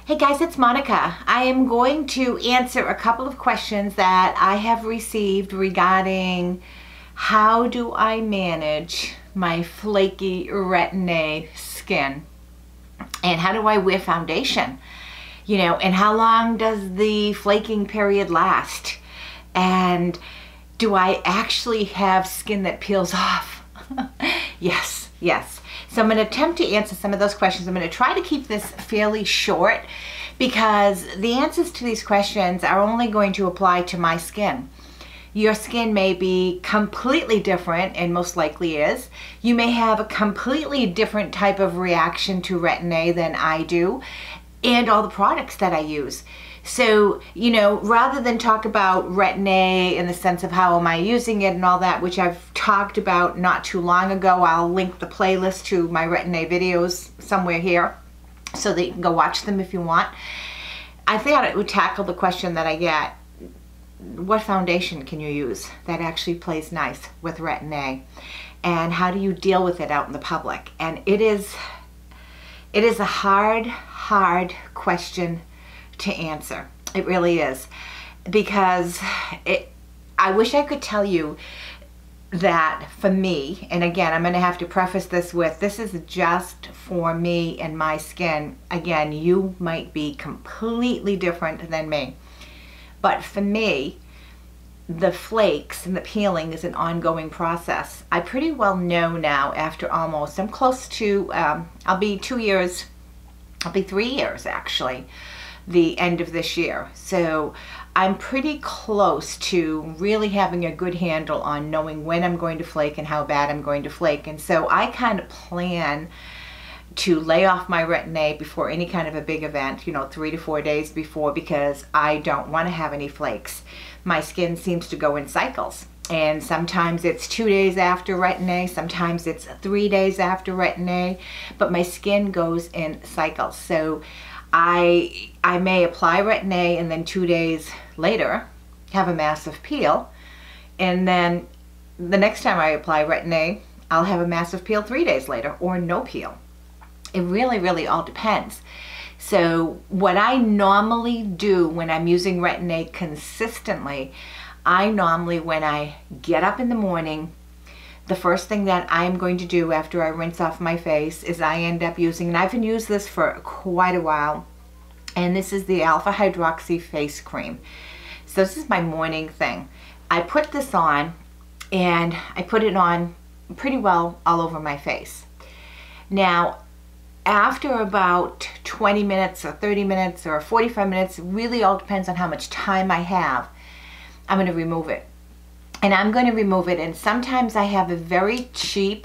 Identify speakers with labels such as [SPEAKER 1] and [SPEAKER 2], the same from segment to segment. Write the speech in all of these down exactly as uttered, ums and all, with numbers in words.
[SPEAKER 1] Hey guys, it's Monica. I am going to answer a couple of questions that I have received regarding how do I manage my flaky Retin-A skin, and how do I wear foundation, you know, and how long does the flaking period last, and do I actually have skin that peels off? Yes, yes. So I'm going to attempt to answer some of those questions. I'm going to try to keep this fairly short because the answers to these questions are only going to apply to my skin. Your skin may be completely different, and most likely is. You may have a completely different type of reaction to Retin-A than I do, and all the products that I use. So, you know, rather than talk about Retin-A in the sense of how am I using it and all that, which I've talked about not too long ago, I'll link the playlist to my Retin-A videos somewhere here so that you can go watch them if you want. I thought it would tackle the question that I get: what foundation can you use that actually plays nice with Retin-A, and how do you deal with it out in the public? And it is, it is a hard, hard question to answer. It really is, because it, I wish I could tell you that for me, and again, I'm going to have to preface this with, this is just for me and my skin. Again, you might be completely different than me. But for me, the flakes and the peeling is an ongoing process. I pretty well know now, after almost, I'm close to, um, I'll be two years, I'll be three years actually, the end of this year. So I'm pretty close to really having a good handle on knowing when I'm going to flake and how bad I'm going to flake. And so I kind of plan to lay off my Retin-A before any kind of a big event, you know, three to four days before, because I don't want to have any flakes. My skin seems to go in cycles, and sometimes it's two days after Retin-A, sometimes it's three days after Retin-A, but my skin goes in cycles. So I, I may apply Retin-A and then two days later have a massive peel, and then the next time I apply Retin-A, I'll have a massive peel three days later, or no peel. It really, really all depends. So what I normally do when I'm using Retin-A consistently, I normally, when I get up in the morning, the first thing that I'm going to do after I rinse off my face is I end up using, and I've been using this for quite a while, and this is the Alpha Hydroxy Face Cream. So this is my morning thing. I put this on, and I put it on pretty well all over my face. Now, after about twenty minutes or thirty minutes or forty-five minutes, really all depends on how much time I have, I'm going to remove it. And I'm going to remove it, and sometimes I have a very cheap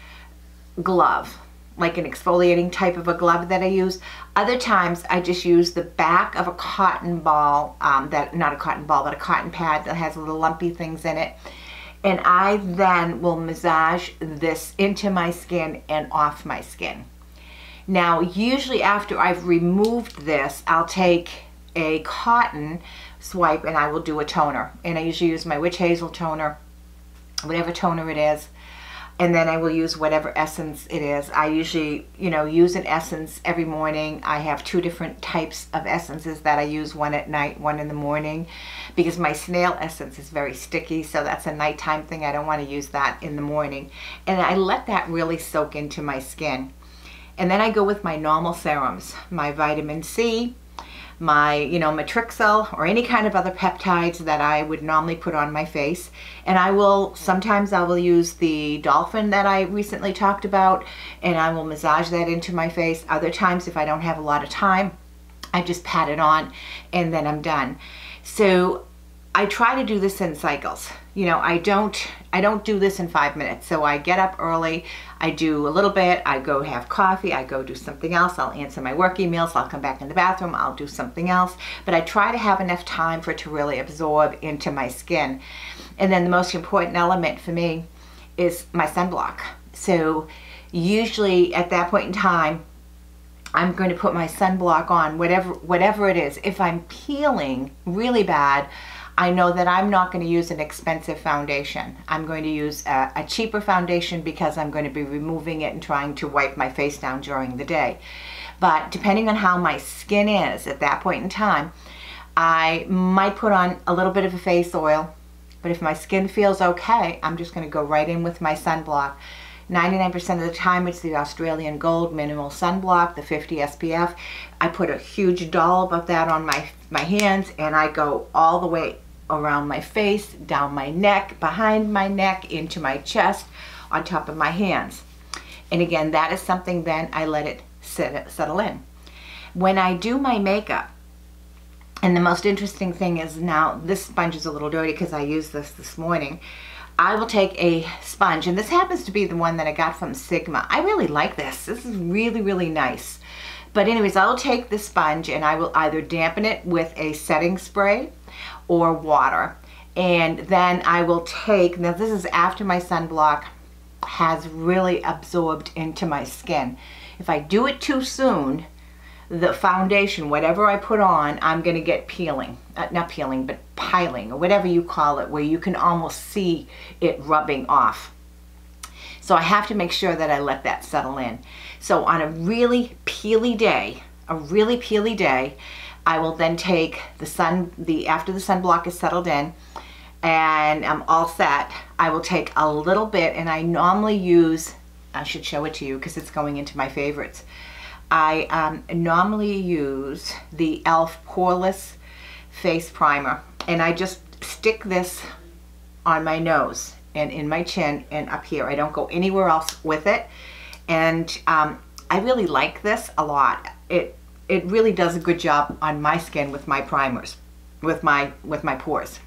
[SPEAKER 1] glove, like an exfoliating type of a glove that I use. Other times I just use the back of a cotton ball, um, that not a cotton ball, but a cotton pad that has little lumpy things in it. And I then will massage this into my skin and off my skin. Now, usually after I've removed this, I'll take a cotton swipe and I will do a toner. And I usually use my witch hazel toner, whatever toner it is, and then I will use whatever essence it is. I usually, you know, use an essence every morning. I have two different types of essences that I use, one at night, one in the morning, because my snail essence is very sticky, so that's a nighttime thing. I don't want to use that in the morning. And I let that really soak into my skin. And then I go with my normal serums, my vitamin C, my, you know, Matrixyl, or any kind of other peptides that I would normally put on my face. And I will, sometimes I will use the Dolphin that I recently talked about, and I will massage that into my face. Other times, if I don't have a lot of time, I just pat it on and then I'm done. So I try to do this in cycles. You know, I don't, I don't do this in five minutes. So I get up early, I do a little bit, I go have coffee, I go do something else, I'll answer my work emails, I'll come back in the bathroom, I'll do something else. But I try to have enough time for it to really absorb into my skin. And then the most important element for me is my sunblock. So usually at that point in time, I'm going to put my sunblock on, whatever, whatever it is. If I'm peeling really bad, I know that I'm not going to use an expensive foundation. I'm going to use a, a cheaper foundation because I'm going to be removing it and trying to wipe my face down during the day. But depending on how my skin is at that point in time, I might put on a little bit of a face oil. But if my skin feels okay, I'm just going to go right in with my sunblock. ninety-nine percent of the time it's the Australian Gold Minimal Sunblock, the fifty S P F. I put a huge dollop of that on my, my hands, and I go all the way around my face, down my neck, behind my neck, into my chest, on top of my hands. And again, that is something then I let it sit, settle in. When I do my makeup, and the most interesting thing is, now this sponge is a little dirty because I used this this morning. I will take a sponge, and this happens to be the one that I got from Sigma. I really like this. This is really, really nice. But anyways, I will take the sponge and I will either dampen it with a setting spray or water. And then I will take, now this is after my sunblock has really absorbed into my skin. If I do it too soon, the foundation, whatever I put on, I'm going to get peeling. Uh, not peeling, but piling, or whatever you call it, where you can almost see it rubbing off. So I have to make sure that I let that settle in. So on a really peely day, a really peely day, I will then take the sun, the after the sunblock is settled in, and I'm all set, I will take a little bit, and I normally use, I should show it to you because it's going into my favorites. I um, normally use the e l f Poreless Face Primer, and I just stick this on my nose and in my chin and up here. I don't go anywhere else with it, and um, I really like this a lot. It it really does a good job on my skin with my primers, with my with my pores.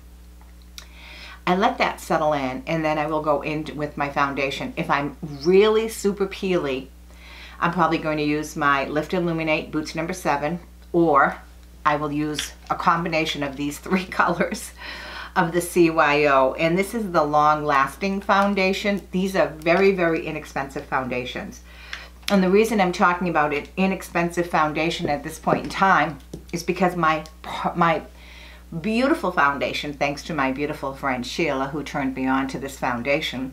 [SPEAKER 1] I let that settle in, and then I will go in with my foundation. If I'm really super peely, I'm probably going to use my Lift Illuminate Boots number seven, or I will use a combination of these three colors of the C Y O. And this is the long-lasting foundation. These are very, very inexpensive foundations. And the reason I'm talking about an inexpensive foundation at this point in time is because my, my beautiful foundation, thanks to my beautiful friend Sheila, who turned me on to this foundation,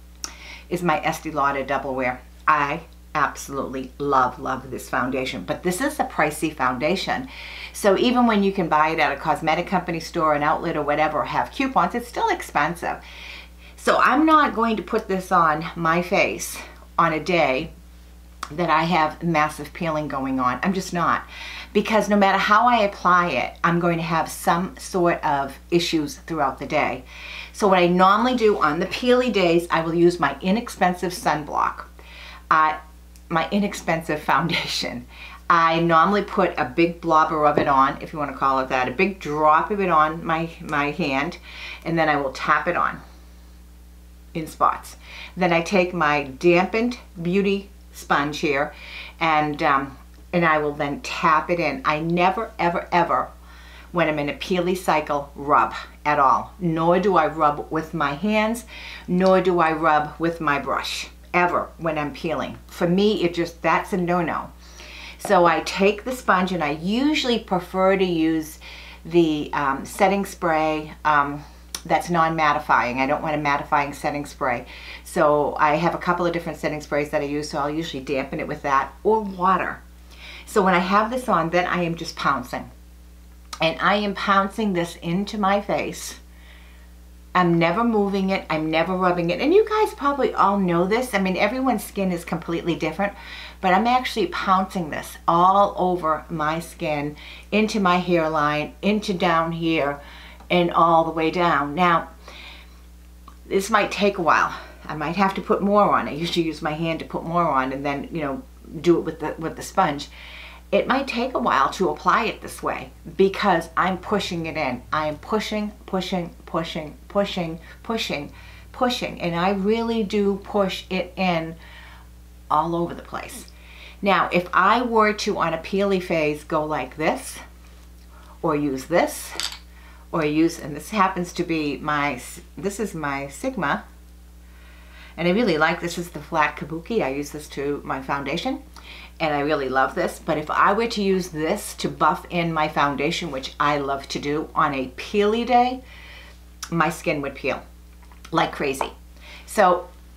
[SPEAKER 1] is my Estee Lauder Double Wear. I absolutely love, love this foundation, but this is a pricey foundation. So even when you can buy it at a cosmetic company store, an outlet, or whatever, have coupons, it's still expensive. So I'm not going to put this on my face on a day that I have massive peeling going on. I'm just not. Because no matter how I apply it, I'm going to have some sort of issues throughout the day. So what I normally do on the peely days, I will use my inexpensive sunblock. Uh, my inexpensive foundation. I normally put a big blobber of it on, if you want to call it that, a big drop of it on my, my hand, and then I will tap it on in spots. Then I take my dampened beauty sponge here, and um, and I will then tap it in. I never, ever, ever, when I'm in a peely cycle, rub at all. Nor do I rub with my hands, nor do I rub with my brush. Ever when I'm peeling. For me, it just, that's a no-no. So I take the sponge, and I usually prefer to use the um, setting spray um, that's non-mattifying. I don't want a mattifying setting spray. So I have a couple of different setting sprays that I use, so I'll usually dampen it with that, or water. So when I have this on, then I am just pouncing. And I am pouncing this into my face. I'm never moving it, I'm never rubbing it. And you guys probably all know this. I mean, everyone's skin is completely different, but I'm actually pouncing this all over my skin, into my hairline, into down here, and all the way down. Now, this might take a while. I might have to put more on. I usually use my hand to put more on, and then, you know, do it with the, with the sponge. It might take a while to apply it this way because I'm pushing it in. I am pushing, pushing, pushing, pushing, pushing, pushing, and I really do push it in all over the place. Now, if I were to, on a peely phase, go like this, or use this, or use, and this happens to be my, this is my Sigma, and I really like, this is the flat kabuki. I use this to my foundation, and I really love this. But if I were to use this to buff in my foundation, which I love to do on a peely day, my skin would peel like crazy. So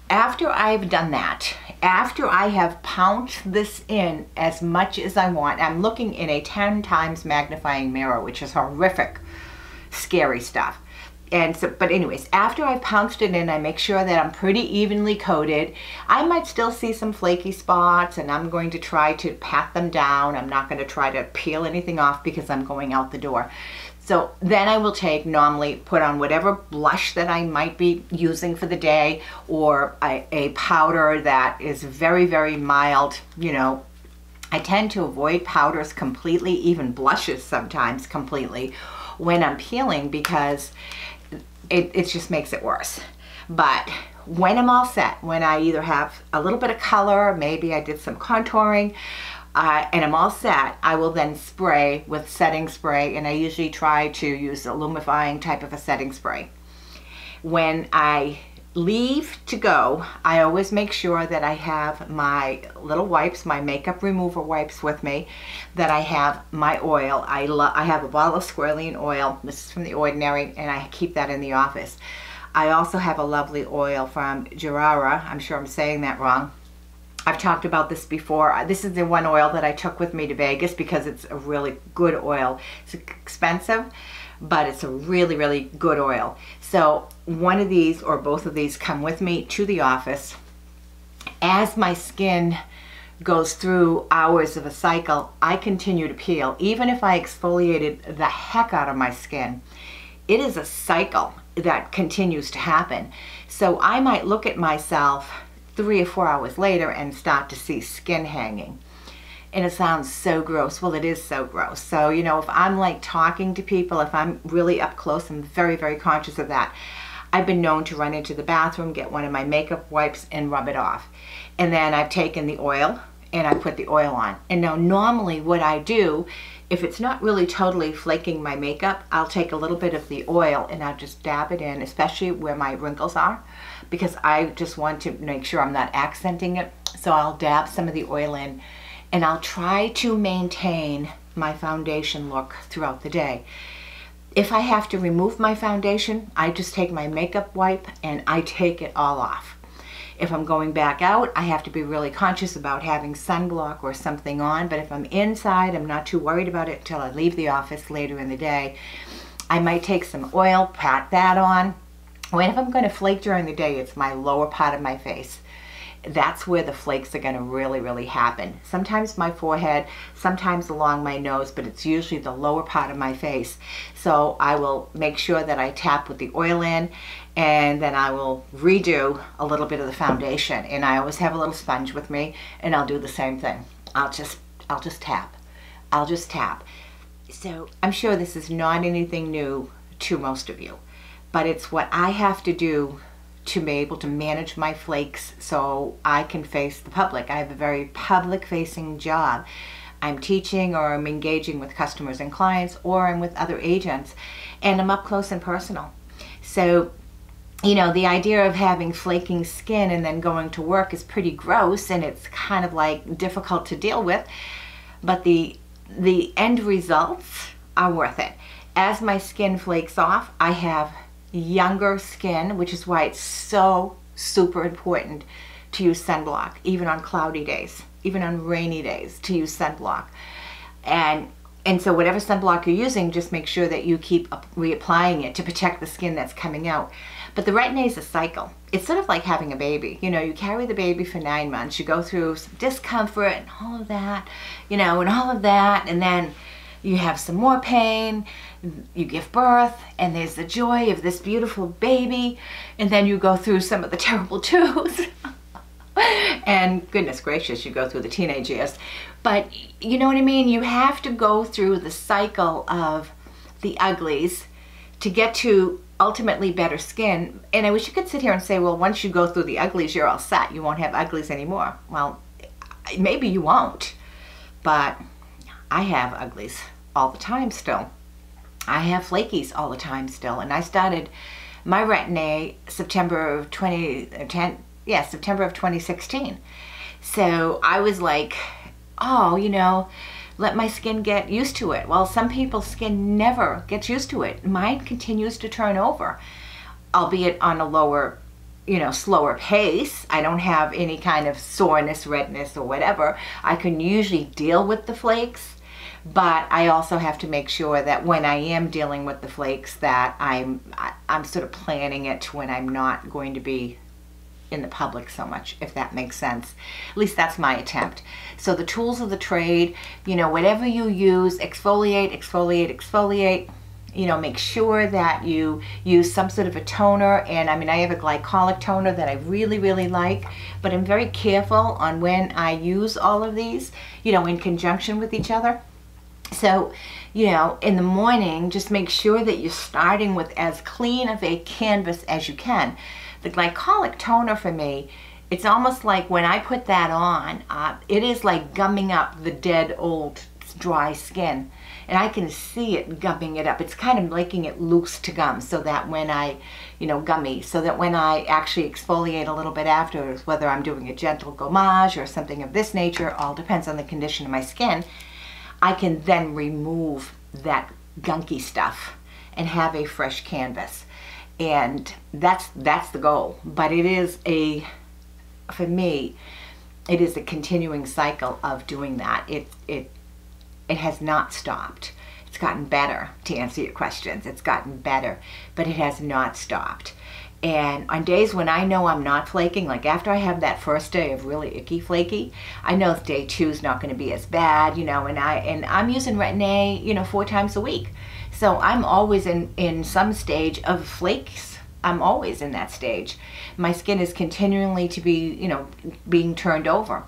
[SPEAKER 1] after I've done that, after I have pounced this in as much as I want, I'm looking in a ten times magnifying mirror, which is horrific, scary stuff. And so, but anyways, after I've pounced it in, I make sure that I'm pretty evenly coated. I might still see some flaky spots, and I'm going to try to pat them down. I'm not going to try to peel anything off because I'm going out the door. So then I will take, normally put on whatever blush that I might be using for the day, or a, a powder that is very, very mild. You know, I tend to avoid powders completely, even blushes sometimes completely, when I'm peeling, because it, it just makes it worse. But when I'm all set, when I either have a little bit of color, maybe I did some contouring, Uh, and I'm all set, I will then spray with setting spray, and I usually try to use a lumifying type of a setting spray. When I leave to go, I always make sure that I have my little wipes, my makeup remover wipes with me, that I have my oil. I, lo I have a bottle of squalene oil. This is from The Ordinary, and I keep that in the office. I also have a lovely oil from Gerara. I'm sure I'm saying that wrong. I've talked about this before. This is the one oil that I took with me to Vegas because it's a really good oil. It's expensive, but it's a really, really good oil. So one of these or both of these come with me to the office. As my skin goes through hours of a cycle, I continue to peel. Even if I exfoliated the heck out of my skin, it is a cycle that continues to happen. So I might look at myself three or four hours later and start to see skin hanging. And it sounds so gross. Well, it is so gross. So, you know, if I'm like talking to people, if I'm really up close, I'm very, very conscious of that. I've been known to run into the bathroom, get one of my makeup wipes and rub it off. And then I've taken the oil and I put the oil on. And now normally what I do, if it's not really totally flaking my makeup, I'll take a little bit of the oil and I'll just dab it in, especially where my wrinkles are, because I just want to make sure I'm not accenting it. So I'll dab some of the oil in, and I'll try to maintain my foundation look throughout the day. If I have to remove my foundation, I just take my makeup wipe and I take it all off. If I'm going back out, I have to be really conscious about having sunblock or something on, but if I'm inside, I'm not too worried about it until I leave the office later in the day. I might take some oil, pat that on. When if I'm going to flake during the day, it's my lower part of my face. That's where the flakes are going to really, really happen. Sometimes my forehead, sometimes along my nose, but it's usually the lower part of my face. So I will make sure that I tap with the oil in, and then I will redo a little bit of the foundation. And I always have a little sponge with me, and I'll do the same thing. I'll just, I'll just tap. I'll just tap. So I'm sure this is not anything new to most of you, but it's what I have to do to be able to manage my flakes so I can face the public. I have a very public-facing job. I'm teaching or I'm engaging with customers and clients, or I'm with other agents, and I'm up close and personal. So, you know, the idea of having flaking skin and then going to work is pretty gross, and it's kind of like difficult to deal with, but the, the end results are worth it. As my skin flakes off, I have younger skin, which is why it's so super important to use sunblock, even on cloudy days, even on rainy days, to use sunblock. And and so whatever sunblock you're using, just make sure that you keep reapplying it to protect the skin that's coming out. But the Retin-A is a cycle. It's sort of like having a baby. You know, you carry the baby for nine months, you go through some discomfort and all of that, you know, and all of that, and then you have some more pain, you give birth, and there's the joy of this beautiful baby, and then you go through some of the terrible twos. And goodness gracious, you go through the teenage years. But you know what I mean? You have to go through the cycle of the uglies to get to ultimately better skin. And I wish you could sit here and say, well, once you go through the uglies, you're all set. You won't have uglies anymore. Well, maybe you won't, but I have uglies all the time still. I have flakies all the time still. And I started my Retin-A September of twenty ten, yeah, September of twenty sixteen. So I was like, oh, you know, let my skin get used to it. Well, some people's skin never gets used to it. Mine continues to turn over, albeit on a lower, you know, slower pace. I don't have any kind of soreness, redness, or whatever. I can usually deal with the flakes, but I also have to make sure that when I am dealing with the flakes that I'm, I'm sort of planning it when I'm not going to be in the public so much, if that makes sense. At least that's my attempt. So the tools of the trade, you know, whatever you use, exfoliate, exfoliate, exfoliate. You know, make sure that you use some sort of a toner. And I mean, I have a glycolic toner that I really, really like, but I'm very careful on when I use all of these, you know, in conjunction with each other. So, you know, in the morning, just make sure that you're starting with as clean of a canvas as you can. The glycolic toner for me, it's almost like when I put that on, uh, it is like gumming up the dead old dry skin. And I can see it gumming it up. It's kind of making it loose to gum so that when I, you know, gummy, so that when I actually exfoliate a little bit afterwards, whether I'm doing a gentle gommage or something of this nature, all depends on the condition of my skin, I can then remove that gunky stuff and have a fresh canvas. And that's that's the goal. But it is a, for me, it is a continuing cycle of doing that. It it it has not stopped. It's gotten better, to answer your questions. It's gotten better, but it has not stopped. And on days when I know I'm not flaking, like after I have that first day of really icky flaky, I know day two is not going to be as bad, you know, and I and I'm using Retin-A, you know, four times a week. So I'm always in, in some stage of flakes. I'm always in that stage. My skin is continually to be, you know, being turned over.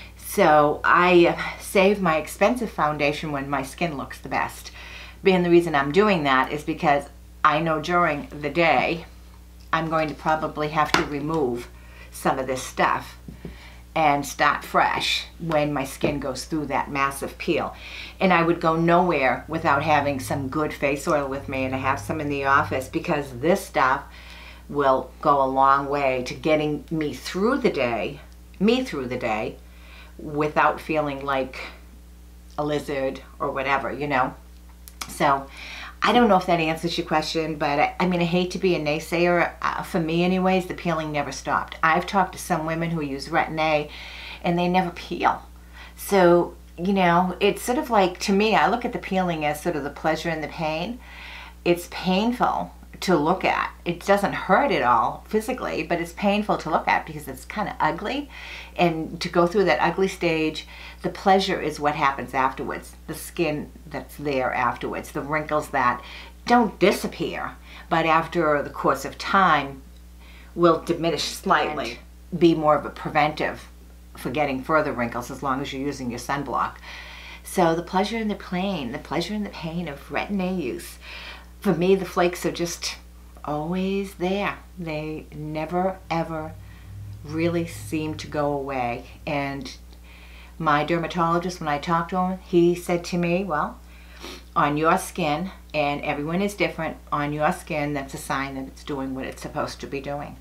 [SPEAKER 1] So I save my expensive foundation when my skin looks the best. And the reason I'm doing that is because I know during the day I'm going to probably have to remove some of this stuff and start fresh when my skin goes through that massive peel. And I would go nowhere without having some good face oil with me, and I have some in the office because this stuff will go a long way to getting me through the day, me through the day, without feeling like a lizard or whatever, you know. So I don't know if that answers your question, but I, I mean, I hate to be a naysayer. Uh, for me anyways, the peeling never stopped. I've talked to some women who use Retin-A and they never peel. So, you know, it's sort of like, to me, I look at the peeling as sort of the pleasure and the pain. It's painful to look at. It doesn't hurt at all physically, but it's painful to look at because it's kind of ugly. And to go through that ugly stage, the pleasure is what happens afterwards. The skin that's there afterwards, the wrinkles that don't disappear, but after the course of time will diminish slightly, be more of a preventive for getting further wrinkles as long as you're using your sunblock. So the pleasure and the pain, the pleasure and the pain of Retin-A use. For me, the flakes are just always there. They never, ever really seem to go away. And my dermatologist, when I talked to him, he said to me, well, on your skin, and everyone is different, on your skin, that's a sign that it's doing what it's supposed to be doing.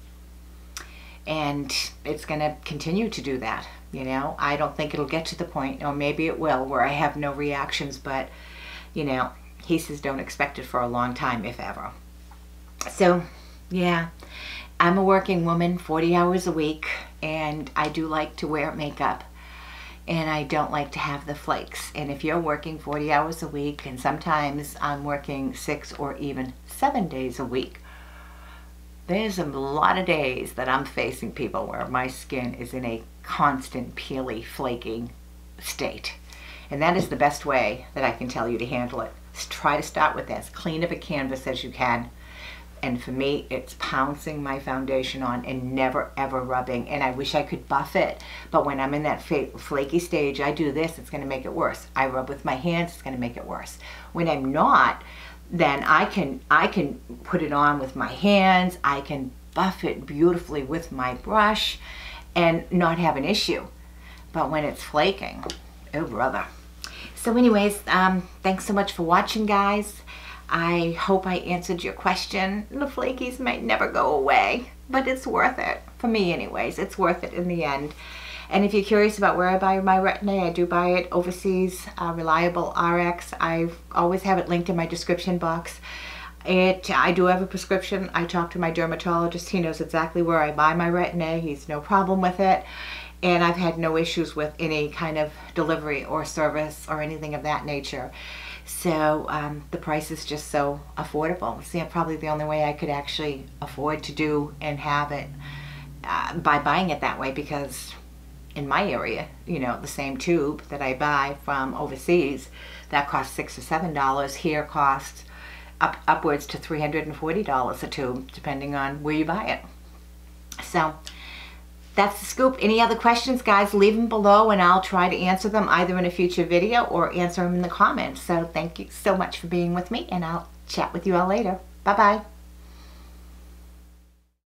[SPEAKER 1] And it's going to continue to do that, you know. I don't think it'll get to the point, or maybe it will, where I have no reactions, but, you know, he says don't expect it for a long time, if ever. So, yeah, I'm a working woman, forty hours a week, and I do like to wear makeup, and I don't like to have the flakes. And if you're working forty hours a week, and sometimes I'm working six or even seven days a week, there's a lot of days that I'm facing people where my skin is in a constant peely, flaking state. And that is the best way that I can tell you to handle it. Try to start with as clean of a canvas as you can. And for me, it's pouncing my foundation on and never ever rubbing. And I wish I could buff it, but when I'm in that flaky stage, I do this, it's going to make it worse. I rub with my hands, it's going to make it worse. When I'm not, then I can I can put it on with my hands, I can buff it beautifully with my brush and not have an issue. But when it's flaking, oh brother. So anyways, um, thanks so much for watching, guys. I hope I answered your question. The flakies might never go away, but it's worth it. For me anyways, it's worth it in the end. And if you're curious about where I buy my Retin-A, I do buy it overseas, uh, Reliable R X. I always have it linked in my description box. It, I do have a prescription. I talked to my dermatologist. He knows exactly where I buy my Retin-A. He's no problem with it. And I've had no issues with any kind of delivery or service or anything of that nature. So um, the price is just so affordable. It's probably the only way I could actually afford to do and have it uh, by buying it that way, because in my area, you know, the same tube that I buy from overseas, that costs six or seven dollars, here costs up upwards to three hundred forty dollars a tube, depending on where you buy it. So that's the scoop. Any other questions, guys, leave them below and I'll try to answer them either in a future video or answer them in the comments. So thank you so much for being with me, and I'll chat with you all later. Bye-bye.